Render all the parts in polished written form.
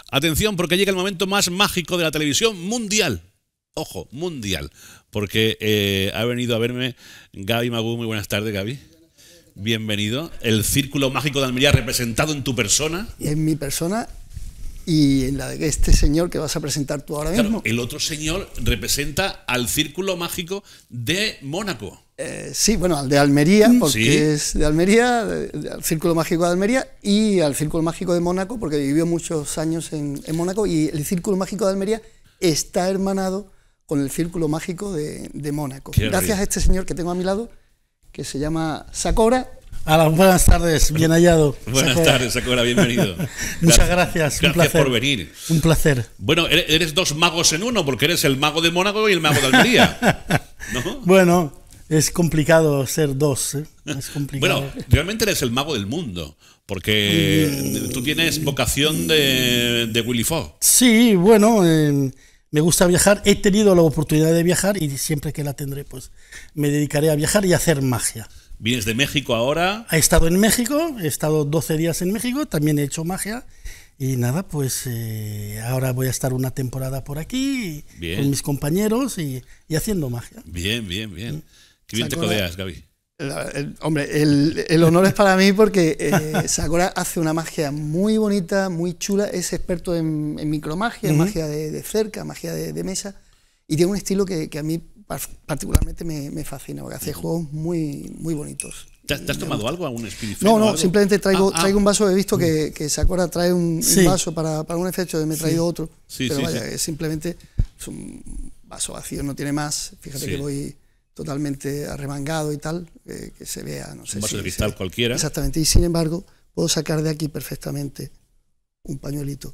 Atención, porque llega el momento más mágico de la televisión mundial. Ojo, mundial. Porque ha venido a verme Gaby Magú. Muy buenas tardes, Gaby. Bienvenido. El Círculo Mágico de Almería representado en tu persona. En mi persona y en la de este señor que vas a presentar tú ahora mismo. El otro señor representa al Círculo Mágico de Mónaco. Sí, bueno, al de Almería, porque sí, es de Almería, al Círculo Mágico de Almería, y al Círculo Mágico de Mónaco, porque vivió muchos años en Mónaco, y el Círculo Mágico de Almería está hermanado con el Círculo Mágico de Mónaco. Gracias a este señor que tengo a mi lado, que se llama Sakora. Hola, buenas tardes, bien hallado. Buenas tardes, Sakora, bienvenido. Muchas gracias, un placer. Por venir. Un placer. Bueno, eres dos magos en uno, porque eres el mago de Mónaco y el mago de Almería, ¿no? Bueno, es complicado ser dos, ¿eh? Es complicado. Bueno, realmente eres el mago del mundo, porque tú tienes vocación de Willy Fogg. Sí, bueno, me gusta viajar, he tenido la oportunidad de viajar y siempre que la tendré, pues me dedicaré a viajar y a hacer magia. Vienes de México ahora. He estado en México, he estado 12 días en México, también he hecho magia. Y nada, pues ahora voy a estar una temporada por aquí con mis compañeros y haciendo magia. Bien, bien, bien. Qué bien te codeas, Gaby. Hombre, el honor es para mí porque Sakora hace una magia muy bonita, muy chula. Es experto en micromagia, en magia de cerca, magia de mesa. Y tiene un estilo que a mí particularmente me fascina, porque hace juegos muy bonitos. ¿Te has tomado algo, algún espíritu? No, simplemente traigo un vaso. He visto que Sakora trae un vaso para un efecto, me he traído otro. Pero vaya, es simplemente es un vaso vacío, no tiene más. Fíjate que voy totalmente arremangado y tal, que se vea, no sé. Un vaso de cristal cualquiera. Exactamente, y sin embargo, puedo sacar de aquí perfectamente un pañuelito.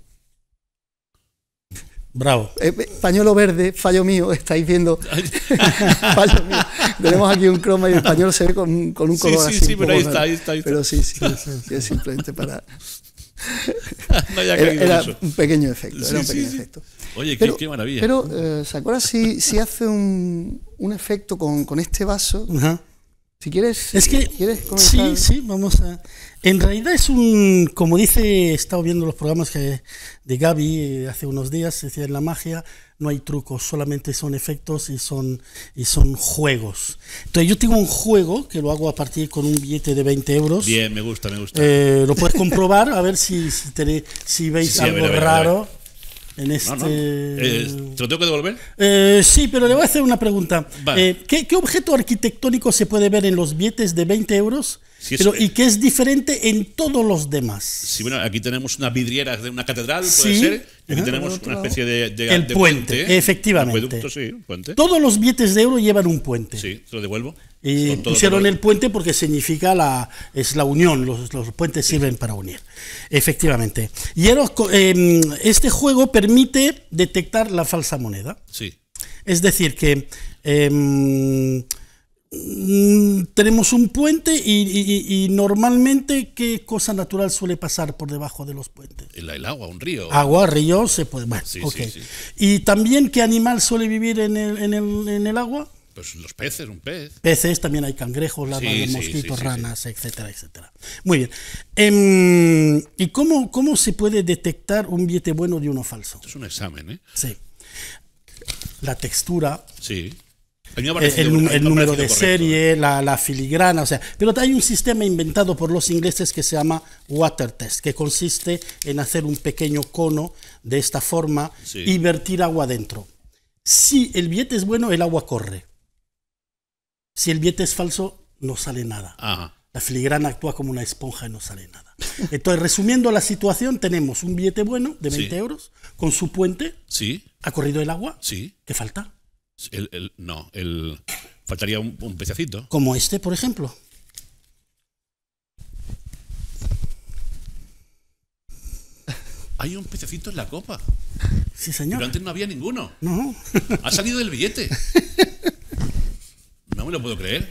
Bravo. Pañuelo verde, fallo mío, estáis viendo. Fallo mío. Tenemos aquí un croma y el pañuelo se ve con un color así. Sí, pero ahí está. Pero sí, es simplemente para. No era un pequeño efecto. Efecto. Oye, qué maravilla. Pero, Sakora, si hace un efecto con este vaso. Si quieres, es que ¿quieres comenzar? Sí, vamos a. En realidad es como dice, he estado viendo los programas de Gaby hace unos días, decía, en la magia no hay trucos, solamente son efectos y son juegos. Entonces yo tengo un juego que lo hago a partir con un billete de 20 euros. Bien, me gusta. Lo puedes comprobar, a ver si veis algo raro. En este... ¿Te lo tengo que devolver? Sí, pero le voy a hacer una pregunta. Vale. ¿Qué objeto arquitectónico se puede ver en los billetes de 20 euros y que es diferente en todos los demás? Sí, bueno, aquí tenemos una vidriera de una catedral, puede ser, y aquí tenemos una especie de puente. Efectivamente. Puente. Todos los billetes de euro llevan un puente. Sí, te lo devuelvo. Y pusieron el puente porque significa es la unión, los puentes sirven para unir. Efectivamente. Y este juego permite detectar la falsa moneda. Sí. Es decir, que tenemos un puente y normalmente, ¿qué cosa natural suele pasar por debajo de los puentes? El agua, un río. Agua, río, se puede. Bueno, sí. ¿Y también qué animal suele vivir en el agua? Pues los peces, un pez. Peces, también hay cangrejos, larvas, mosquitos, ranas, etcétera, etcétera. Muy bien. ¿Y cómo se puede detectar un billete bueno de uno falso? Esto es un examen, ¿eh? Sí. La textura. Sí. El número de serie, la filigrana, pero hay un sistema inventado por los ingleses que se llama water test, que consiste en hacer un pequeño cono de esta forma y vertir agua dentro. Si el billete es bueno, el agua corre. Si el billete es falso, no sale nada. Ajá. La filigrana actúa como una esponja y no sale nada. Entonces, resumiendo la situación, tenemos un billete bueno de 20 euros con su puente. Sí. ¿Ha corrido el agua? Sí. ¿Qué falta? Faltaría un pececito. Como este, por ejemplo. Hay un pececito en la copa. Sí, señor. Pero antes no había ninguno. No. Ha salido del billete. No me lo puedo creer.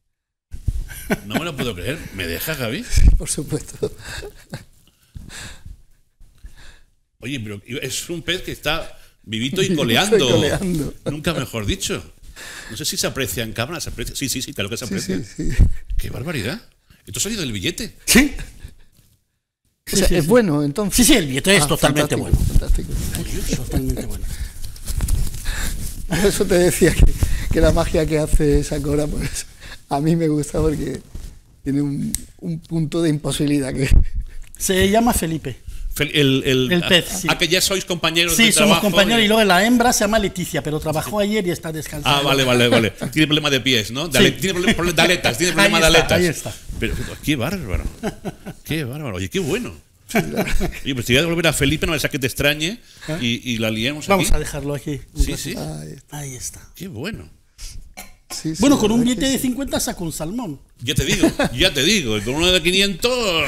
¿Me dejas, Gaby? Sí, por supuesto. Oye, pero es un pez que está vivito y coleando. Nunca mejor dicho. No sé si se aprecia en cámara. ¿Se aprecia? Sí, claro que se aprecia. Sí. ¡Qué barbaridad! Esto ha salido del billete. Sí. O sea, es bueno, entonces. Sí, el billete es totalmente fantástico. bueno. totalmente buena. Por eso te decía que la magia que hace Sakura, pues a mí me gusta porque tiene un punto de imposibilidad. Se llama Felipe. El pez, sí. Que ya sois compañeros de trabajo. Sí, somos compañeros, y luego la hembra se llama Leticia, pero trabajó ayer y está descansando. Vale. Tiene problema de pies, ¿no? Tiene problema de aletas, tiene problema de aletas. Ahí está. Pero qué bárbaro. Qué bárbaro. Oye, qué bueno. Oye, pues si voy a volver a Felipe, no sea que te extrañe y la liemos aquí. Vamos a dejarlo aquí. Sí. Ahí está. Qué bueno. Sí, bueno, con un billete de 50 saco un salmón. Ya te digo, con uno de 500...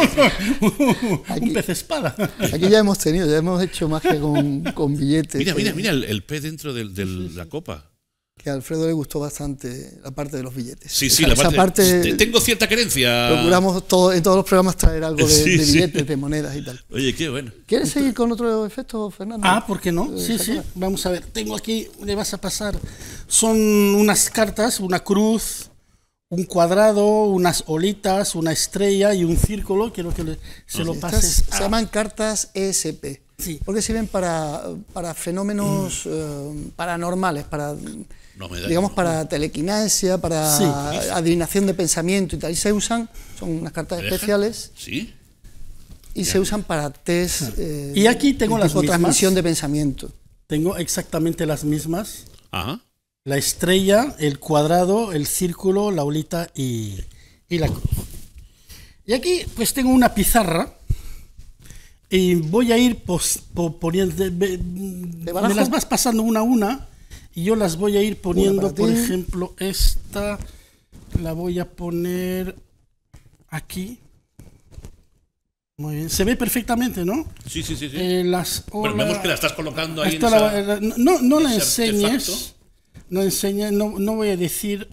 un pez espada. Aquí ya hemos hecho magia con billetes. Mira el pez dentro de la copa. Que a Alfredo le gustó bastante la parte de los billetes. Sí, la parte tengo cierta querencia. Procuramos en todos los programas traer algo de billetes, de monedas y tal. Oye, qué bueno. ¿Quieres seguir con otro efecto, Fernando? ¿por qué no? Sí. Vamos a ver. Tengo aquí, le vas a pasar. Son unas cartas, una cruz, un cuadrado, unas olitas, una estrella y un círculo. Quiero que se lo pases. Se llaman cartas ESP. Sí. Porque sirven para fenómenos paranormales, digamos, para telequinesia, para adivinación de pensamiento y tal. Y se usan, son unas cartas especiales. Sí. Y se usan para test. Y aquí tengo las mismas. Transmisión de pensamiento. Tengo exactamente las mismas. Ajá. La estrella, el cuadrado, el círculo, la olita y la cruz. Y aquí pues tengo una pizarra y voy a ir poniendo, me las vas pasando una a una y yo las voy a ir poniendo. Por ejemplo, esta la voy a poner aquí. Muy bien, se ve perfectamente, ¿no? Sí. Bueno, vemos que la estás colocando ahí. No la enseñes. No voy a decir.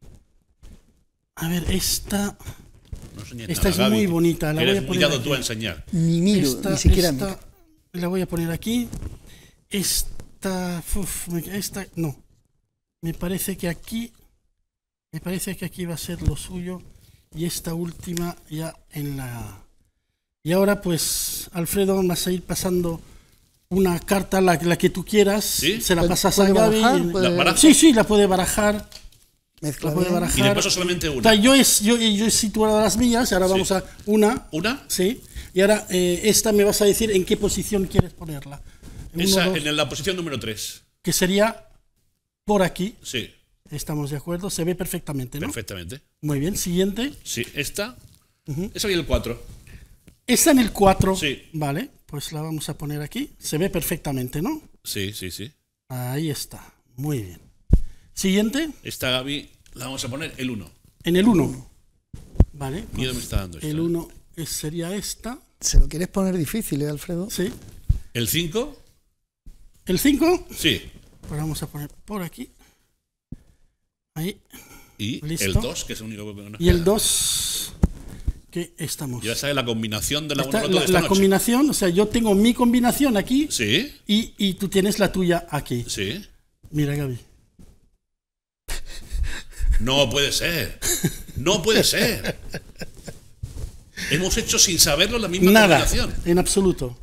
A ver, esta es muy bonita. La voy a poner aquí. Tú a enseñar. Ni siquiera miro. La voy a poner aquí. Esta no. Me parece que aquí va a ser lo suyo. Y esta última ya en la. Y ahora pues, Alfredo, vas a ir pasando una carta, la que tú quieras. ¿Sí? Se la pasas a Gaby. Sí, la puede barajar. Mezcla y le paso solamente una. Yo he situado las mías, ahora vamos a una. ¿Una? Sí. Y ahora esta me vas a decir en qué posición quieres ponerla. En la posición número 3. Que sería por aquí. Sí. Estamos de acuerdo, se ve perfectamente, ¿no? Perfectamente. Muy bien, siguiente. Sí, esta. Esa y el 4. Esta en el 4. Sí. Vale, pues la vamos a poner aquí. Se ve perfectamente, ¿no? Sí. Ahí está. Muy bien. Siguiente. Esta, Gaby, la vamos a poner el 1. En el 1. Vale. Miedo me está dando esta. El 1 sería esta. ¿Se lo quieres poner difícil, Alfredo? Sí. ¿El 5? ¿El 5? Sí. Pues vamos a poner por aquí. Ahí. Y ¿listo? El 2, que es el único que nos Y el 2, que estamos. Ya sabes la combinación de la la combinación, o sea, yo tengo mi combinación aquí. Sí. Y tú tienes la tuya aquí. Sí. Mira, Gaby. No puede ser. No puede ser. Hemos hecho sin saberlo la misma combinación. Nada, en absoluto.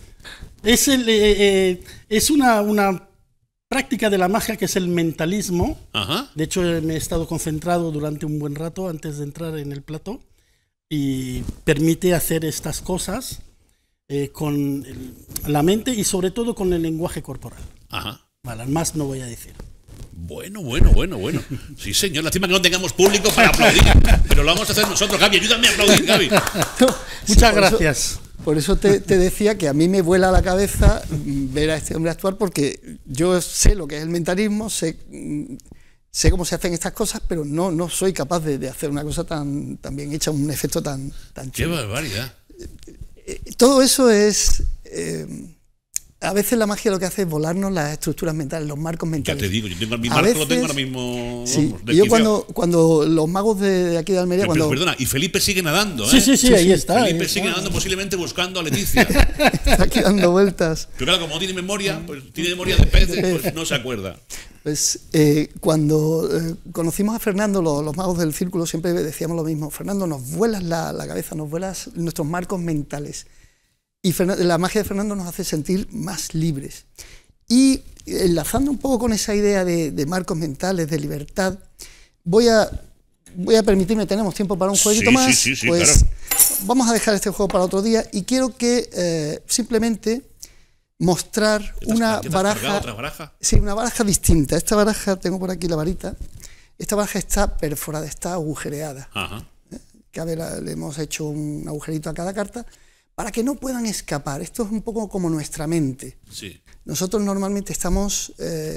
Es una práctica de la magia que es el mentalismo. Ajá. De hecho, me he estado concentrado durante un buen rato antes de entrar en el plató y permite hacer estas cosas con la mente y sobre todo con el lenguaje corporal. Ajá. Vale, más no voy a decir. Bueno. Sí, señor. Lástima que no tengamos público para aplaudir. Pero lo vamos a hacer nosotros. Gaby, ayúdame a aplaudir, Gaby. Muchas gracias. Por eso te decía que a mí me vuela la cabeza ver a este hombre actuar, porque yo sé lo que es el mentalismo, sé cómo se hacen estas cosas, pero no soy capaz de hacer una cosa tan bien hecha, un efecto tan chulo. ¡Qué barbaridad! Todo eso es... a veces la magia lo que hace es volarnos las estructuras mentales, los marcos mentales. Ya te digo, yo tengo mi marco, lo tengo ahora mismo. Sí, y yo cuando los magos de aquí de Almería... Pero perdona, y Felipe sigue nadando, ¿eh? Sí, ahí está. Felipe sigue nadando, posiblemente buscando a Leticia. Está aquí dando vueltas. Pero claro, como no tiene memoria, pues tiene memoria de peces, pues no se acuerda. Pues cuando conocimos a Fernando, los magos del círculo, siempre decíamos lo mismo. Fernando, nos vuelas la cabeza, nos vuelas nuestros marcos mentales. Y la magia de Fernando nos hace sentir más libres. Y enlazando un poco con esa idea de marcos mentales, de libertad, voy a permitirme, tenemos tiempo para un jueguito más, sí, pues claro. Vamos a dejar este juego para otro día y quiero que simplemente mostrar una baraja. ¿Otra baraja? Sí, una baraja distinta. Esta baraja, tengo por aquí la varita, esta baraja está perforada, está agujereada. Ajá. Le hemos hecho un agujerito a cada carta para que no puedan escapar. Esto es un poco como nuestra mente. Sí. Nosotros normalmente estamos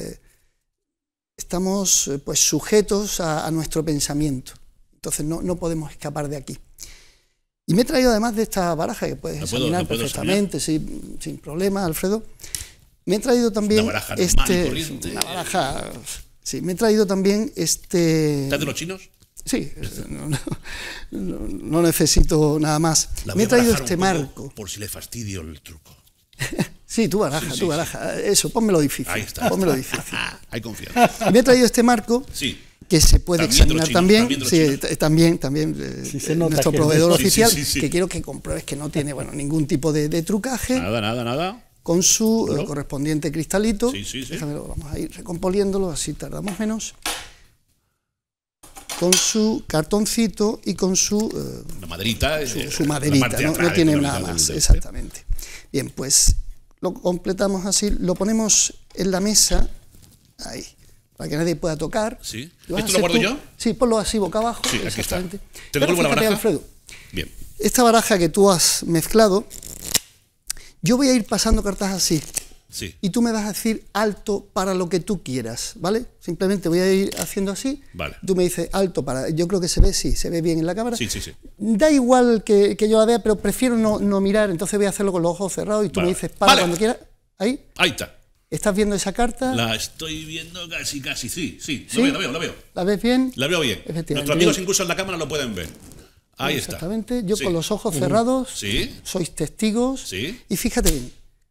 pues sujetos a nuestro pensamiento. Entonces no podemos escapar de aquí. Y me he traído además de esta baraja que puedes examinar perfectamente, sin problema, Alfredo. Me he traído también una baraja normal y corriente. Una baraja. Sí, me he traído también este. ¿Estás de los chinos? Sí, no necesito nada más. Me he traído este marco. Por si le fastidio el truco. Sí, tú baraja. Eso, pónmelo difícil. Ahí está. Pónmelo difícil. Hay confianza. Me he traído este marco. Sí. Que se puede examinar también. Sí, también nuestro proveedor oficial, sí. que quiero que compruebes que no tiene ningún tipo de trucaje. Nada. Con su correspondiente cristalito. Sí. Déjamelo, vamos a ir recomponiéndolo, así tardamos menos. Con su cartoncito y con su maderita. Su maderita, no tiene nada más, exactamente. Bien, pues lo completamos así, lo ponemos en la mesa, ahí, para que nadie pueda tocar. Sí. ¿Esto lo guardo yo? Sí, ponlo así boca abajo. Sí, aquí está. ¿Te devuelvo la baraja? Alfredo, bien. Esta baraja que tú has mezclado, yo voy a ir pasando cartas así. Sí. Y tú me vas a decir alto para lo que tú quieras, ¿vale? Simplemente voy a ir haciendo así. Vale. Tú me dices alto para... Yo creo que se ve bien en la cámara. Sí. Da igual que yo la vea, pero prefiero no mirar, entonces voy a hacerlo con los ojos cerrados y tú me dices para cuando quieras. ¿Ahí? Ahí está. ¿Estás viendo esa carta? La estoy viendo casi, sí. ¿Sí? La veo. ¿La ves bien? La veo bien. Nuestros amigos incluso en la cámara lo pueden ver. Ahí está. Exactamente. Yo con los ojos cerrados, sois testigos. Sí. Y fíjate bien.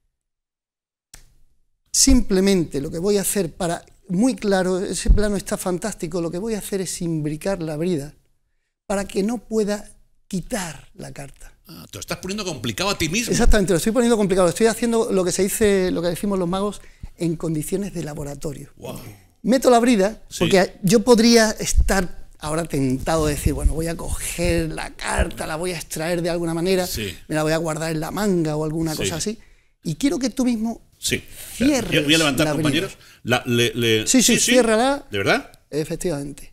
Simplemente lo que voy a hacer muy claro, ese plano está fantástico, lo que voy a hacer es imbricar la brida para que no pueda quitar la carta. Te lo estás poniendo complicado a ti mismo. Exactamente, lo estoy poniendo complicado. Estoy haciendo lo que decimos los magos, en condiciones de laboratorio. Wow. Meto la brida, porque yo podría estar ahora tentado de decir, bueno, voy a coger la carta, la voy a extraer de alguna manera, me la voy a guardar en la manga o alguna cosa así. Y quiero que tú mismo cierres. Voy a levantar, compañeros. Sí, ciérrala. ¿De verdad? Efectivamente.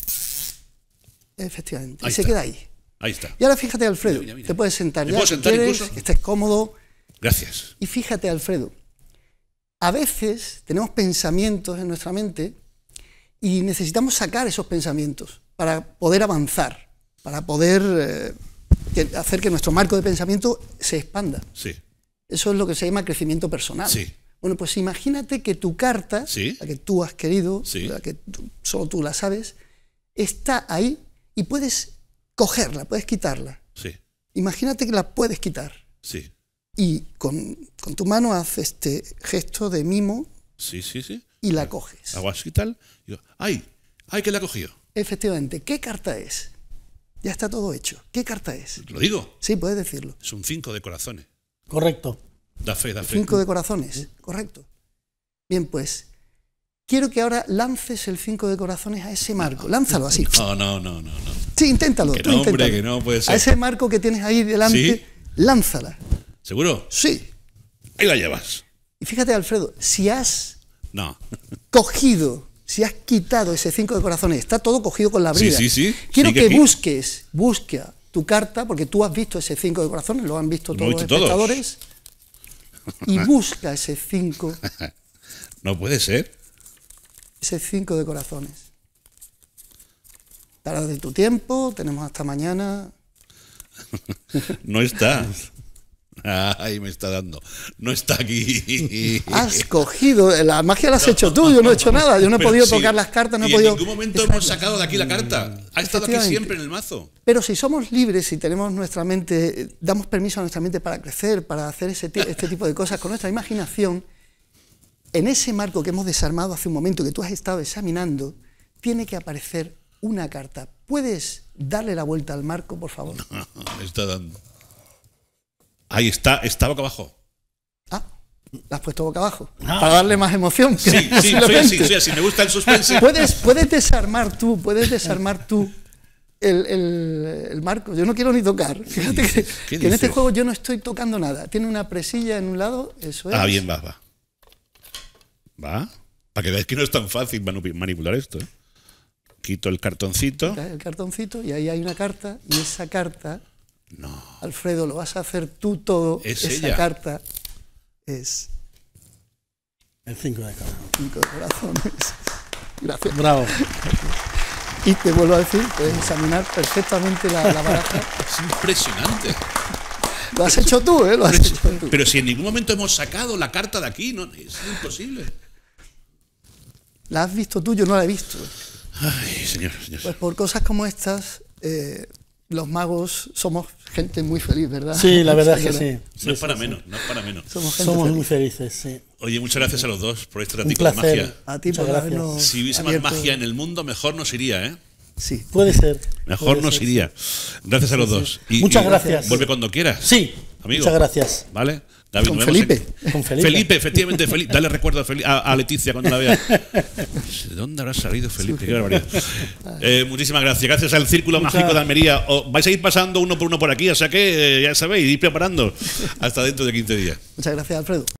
Ahí y se queda ahí. Ahí está. Y ahora fíjate, Alfredo, Mira. te puedes sentar. ¿Me puedo sentar incluso? Que estés cómodo. Gracias. Y fíjate, Alfredo, a veces tenemos pensamientos en nuestra mente y necesitamos sacar esos pensamientos para poder avanzar, para poder hacer que nuestro marco de pensamiento se expanda. Sí. Eso es lo que se llama crecimiento personal. Sí. Bueno, pues imagínate que tu carta, la que tú has querido, la que solo tú la sabes, está ahí y puedes cogerla, puedes quitarla. Sí. Imagínate que la puedes quitar. Sí. Y con tu mano haz este gesto de mimo. Sí. Y la coges. Hago así y tal. Y digo, ¡ay! Que la ha cogido! Efectivamente. ¿Qué carta es? Ya está todo hecho. ¿Qué carta es? ¿Lo digo? Sí, puedes decirlo. Es un 5 de corazones. Correcto. Da fe. 5 de corazones, correcto. Bien, pues, quiero que ahora lances el 5 de corazones a ese marco. Lánzalo así. No. Sí, inténtalo. Que no, hombre, que no puede ser. A ese marco que tienes ahí delante, lánzala. ¿Seguro? Sí. Ahí la llevas. Y fíjate, Alfredo, si has cogido, si has quitado ese 5 de corazones, está todo cogido con la brida. Sí. Quiero que busque tu carta, porque tú has visto ese 5 de corazones, lo han visto todos los espectadores, y busca ese 5. No puede ser. Ese 5 de corazones. Para de tu tiempo, tenemos hasta mañana. No está. Ahí me está dando. No está aquí. Has cogido, la magia la has hecho tú, yo no he hecho nada, yo no he podido tocar las cartas, no he podido... en ningún momento hemos sacado de aquí la carta. Ha estado aquí siempre en el mazo. Pero si somos libres, si tenemos nuestra mente, damos permiso a nuestra mente para crecer, para hacer este tipo de cosas con nuestra imaginación, en ese marco que hemos desarmado hace un momento, que tú has estado examinando, tiene que aparecer una carta. ¿Puedes darle la vuelta al marco, por favor? Me está dando. Ahí está boca abajo. Ah, la has puesto boca abajo. Para darle más emoción. Sí, soy así, me gusta el suspense. Puedes desarmar tú el marco. Yo no quiero ni tocar. Fíjate que en este juego yo no estoy tocando nada. Tiene una presilla en un lado, eso es. Ah, bien, va. Va. Para que veáis que no es tan fácil manipular esto. Quito el cartoncito. El cartoncito y ahí hay una carta. Y esa carta, no, Alfredo, lo vas a hacer tú todo. Esa carta es el 5 de corazones. 5 de corazones. Gracias. Bravo. Y te vuelvo a decir, puedes examinar perfectamente la baraja. Es impresionante. Lo has hecho tú, ¿eh? Lo has hecho tú. Pero si en ningún momento hemos sacado la carta de aquí, no, es imposible. La has visto tú, yo no la he visto. Ay, señor. Pues por cosas como estas, los magos somos gente muy feliz, ¿verdad? Sí, la verdad es que sí. No es para menos. Somos muy felices, sí. Oye, muchas gracias a los dos por este Un ratito de placer. magia. A ti por habernos Si hubiese más magia en el mundo, mejor nos iría, ¿eh? Sí. Puede ser. Mejor nos iría. Gracias a los dos. Y, muchas gracias. Vuelve cuando quieras. Sí. Amigo. Muchas gracias. ¿Vale? David, Con Felipe. Con Felipe. Felipe, efectivamente, Felipe. Dale recuerdo a Leticia cuando la vea. ¿De dónde habrá salido Felipe? Qué barbaridad. Muchísimas gracias. Gracias al Círculo Mágico de Almería. Vais a ir pasando uno por uno por aquí, o sea que ya sabéis, ir preparando hasta dentro de 15 días. Muchas gracias, Alfredo.